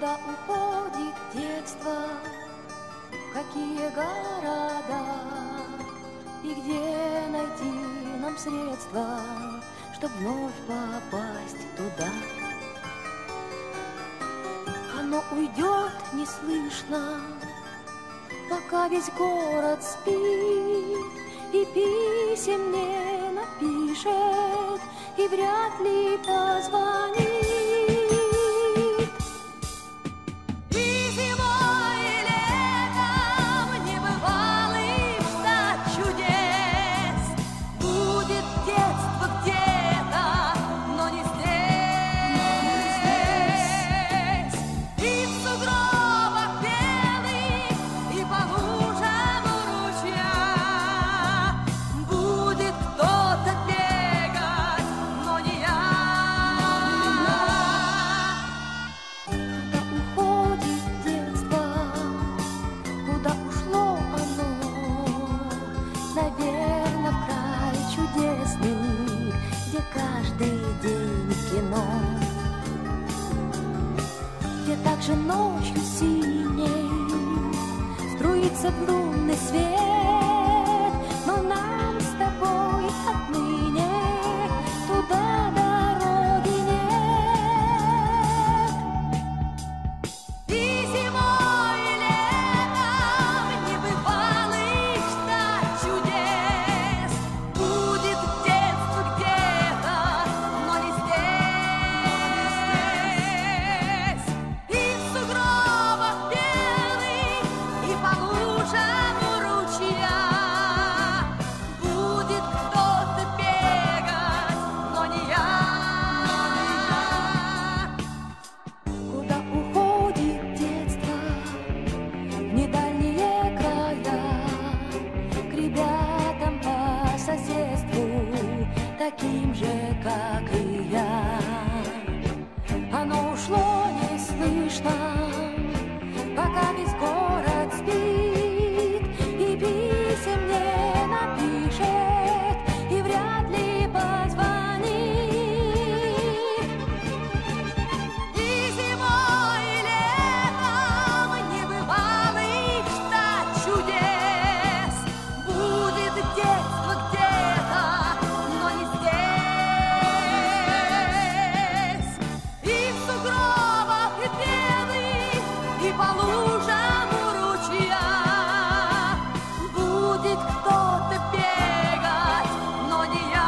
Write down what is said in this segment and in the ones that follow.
Куда уходит детство, в какие города, и где найти нам средства, чтоб вновь попасть туда? Оно уйдет неслышно, пока весь город спит, и писем не напишет, и вряд ли позвонит. Также ночью синей струится в лунный свет, но нам с тобой отныне туда дороги нет. И зимой, и летом небывалых ждать чудес. Будет детство где-то, но не здесь. Таким же, как и я. Оно ушло неслышно, пока весь город спит, и писем не напишет, и вряд ли позвонит. И зимой, и летом небывалых ждать чудес. Будет детство где-то, по лужам у ручья. Будет кто-то бегать, но не я.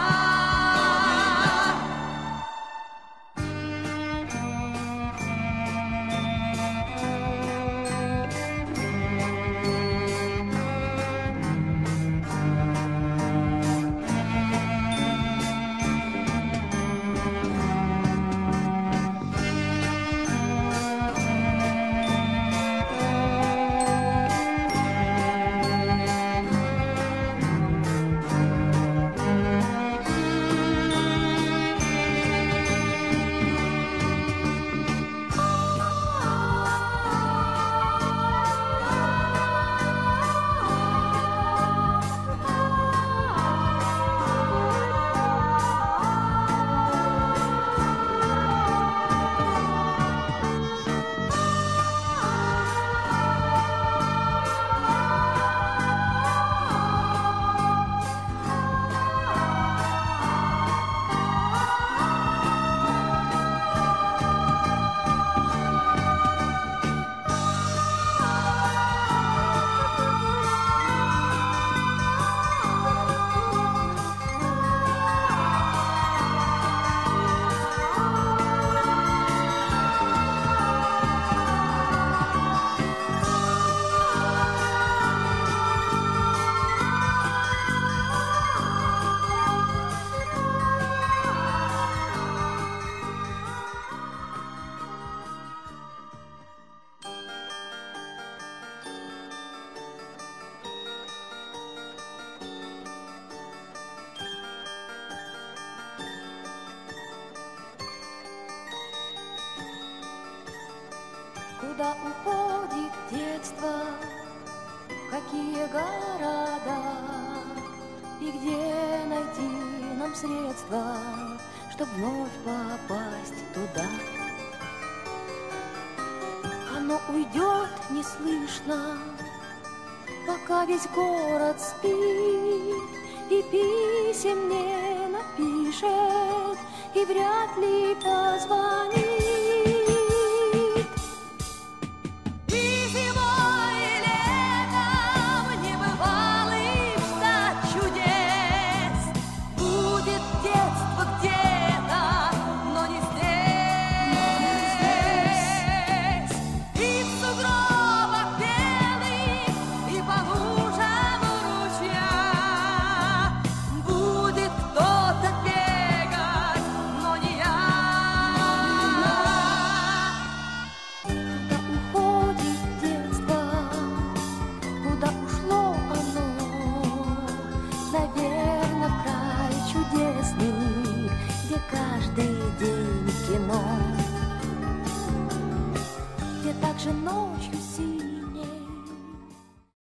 Куда уходит детство, в какие города, и где найти нам средства, чтоб вновь попасть туда? оно уйдет неслышно, пока весь город спит, и писем не напишет, и вряд ли позвонит. И зимой, и летом небывалым ждать чудес. Будет детство где-то, но не здесь. И в сугробах белых, и по лужам ручья будет кто-то бегать, но не я. Куда уходит детство, куда ушло оно? Наверно, в край чудесный, где